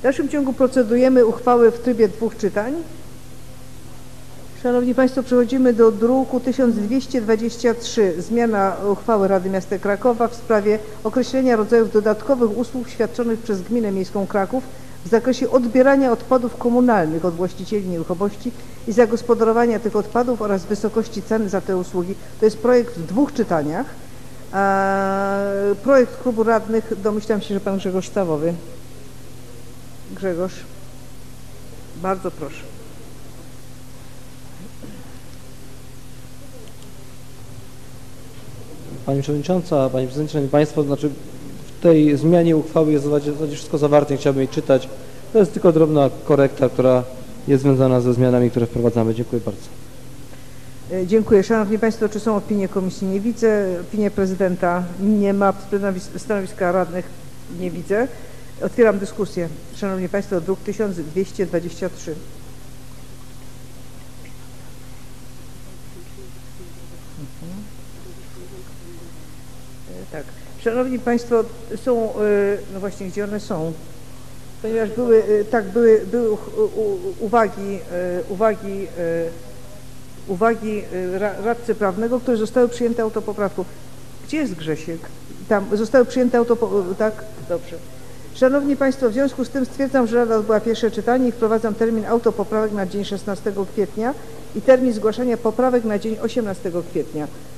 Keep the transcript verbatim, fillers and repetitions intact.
W dalszym ciągu procedujemy uchwały w trybie dwóch czytań. Szanowni Państwo, przechodzimy do druku tysiąc dwieście dwadzieścia trzy. Zmiana uchwały Rady Miasta Krakowa w sprawie określenia rodzajów dodatkowych usług świadczonych przez Gminę Miejską Kraków w zakresie odbierania odpadów komunalnych od właścicieli nieruchomości i zagospodarowania tych odpadów oraz wysokości cen za te usługi. To jest projekt w dwóch czytaniach. Projekt klubu radnych, domyślam się, że pan Grzegorz Stawowy. Grzegorz, bardzo proszę. Pani Przewodnicząca, Panie Prezydencie, Szanowni Państwo, znaczy w tej zmianie uchwały jest w zasadzie wszystko zawarte, nie chciałbym jej czytać. To jest tylko drobna korekta, która jest związana ze zmianami, które wprowadzamy. Dziękuję bardzo. Dziękuję. Szanowni Państwo, czy są opinie komisji? Nie widzę. Opinie prezydenta nie ma. Stanowiska radnych nie widzę. Otwieram dyskusję. Szanowni Państwo, druk tysiąc dwieście dwadzieścia trzy. Tak. Szanowni Państwo, są, no właśnie, gdzie one są? Ponieważ były, tak, były, były uwagi, uwagi, uwagi radcy prawnego, które zostały przyjęte autopoprawką. Gdzie jest Grzesiek? Tam zostały przyjęte autopoprawką, tak? Dobrze. Szanowni Państwo, w związku z tym stwierdzam, że Rada odbyła pierwsze czytanie i wprowadzam termin autopoprawek na dzień szesnastego kwietnia i termin zgłaszania poprawek na dzień osiemnastego kwietnia.